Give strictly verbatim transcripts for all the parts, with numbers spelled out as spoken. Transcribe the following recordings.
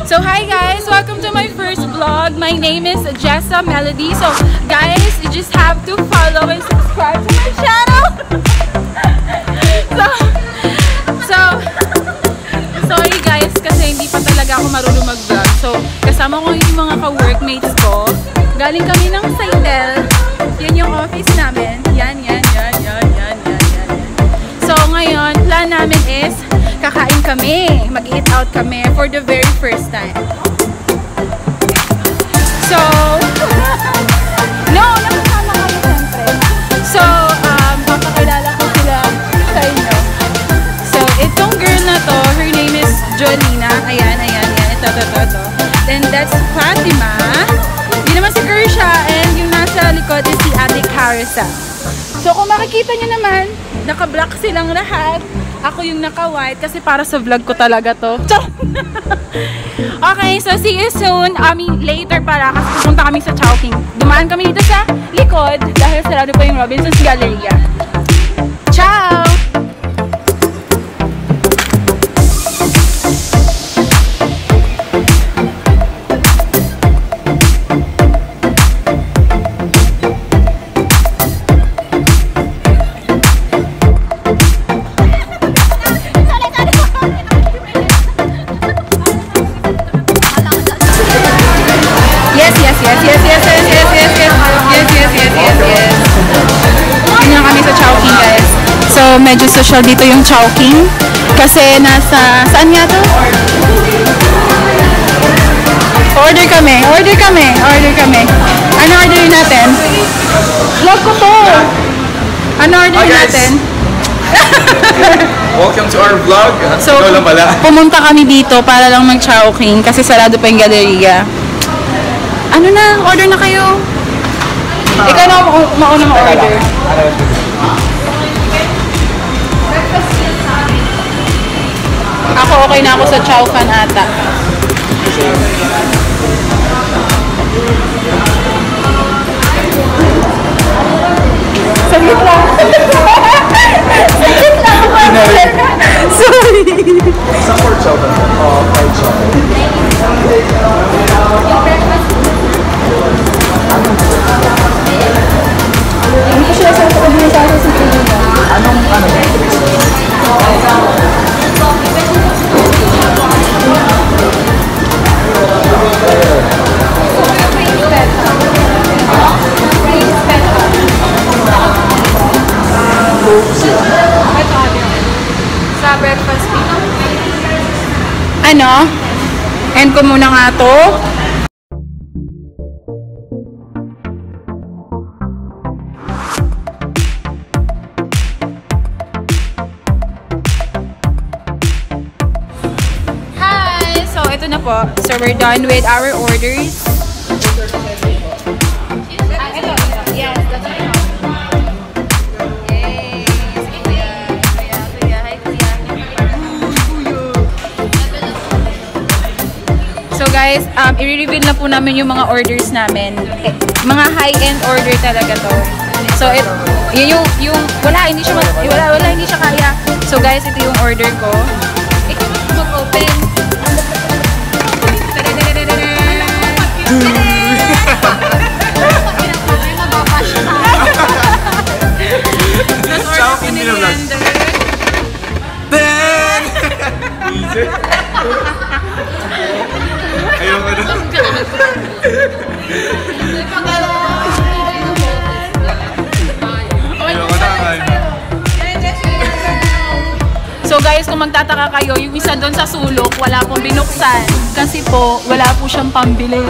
So hi guys, welcome to my first vlog. My name is Jessa Melody. So guys, you just have to follow and subscribe to my channel. so, so, sorry guys kasi hindi pa talaga ako marunong mag-vlog. So kasama ko yung mga ka-workmates ko. Galing kami ng Saidel. Yan yung office namin. Yan, yan, yan, yan, yan, yan, yan. So ngayon, plan namin is kakain kami. Mag-eat out kami for the very first time. So, no, nakasama kayo siyempre. So, um, papakilala ko sila sa inyo. So, itong girl na to, her name is Jolina. Ayan, ayan, ayan. Ito, ito, ito, ito. Then, that's Fatima. Hindi naman si Kersha. And yung nasa likod is si Ate Carissa. So, kung makikita nyo naman, naka-black silang lahat. Ako yung naka-white kasi para sa vlog ko talaga to. Okay, so see you soon. I mean, later para kasi pupunta kami sa Chowking. Dumaan kami dito sa likod dahil sarado pa yung Robinson's Galleria. Ciao! Yes, yes, yes, yes, yes, yes, yes, yes, yes, yes, yes, yes, yes, yes. Yun lang kami sa Chowking guys. So, medyo social dito yung Chowking. Kasi nasa, saan nga to? Order kami, order kami, order kami. Ano orderin natin? Vlog ko to! Ano orderin natin? Welcome to our vlog. So, pumunta kami dito para lang mag-Chowking kasi sarado pa yung galleria. Ano na? Order na kayo. Ikaw na mauna ma-order. Ako okay na ako sa chow fan ata. Saglit lang. Saglit lang. Sorry. Sa pork chop. Oh, pork chop. Hindi siya sa pagkakas sa akin sa pinili. Anong, ano? Sa breakfast dito. Ano? End ko muna nga to. Na po. So we're done with our orders. Yes, that's right. Yay! Sige kuya. Kuya, kuya. Hi kuya. So guys, um, i-reveal na po namin yung mga orders namin. Eh, mga high-end order talaga to. So it, yun yung, yung, wala, hindi siya, wala, wala, hindi siya kaya. So guys, ito yung order ko. Ito mag-open. Chowking nila vlog. Ben! Ayaw ko na. Ayaw ko na. So guys, kung magtataka kayo, yung isa doon sa sulok, wala pong binuksan. Kasi po, wala po siyang pambili.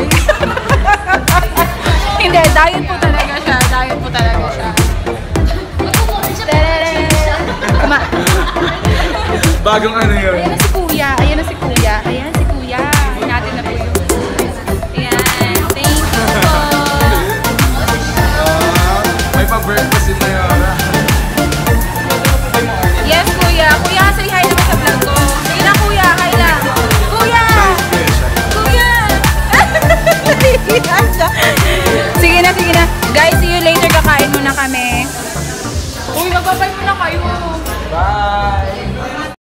Hindi, diet po talaga siya. Diet po talaga siya. Bagong ano yun?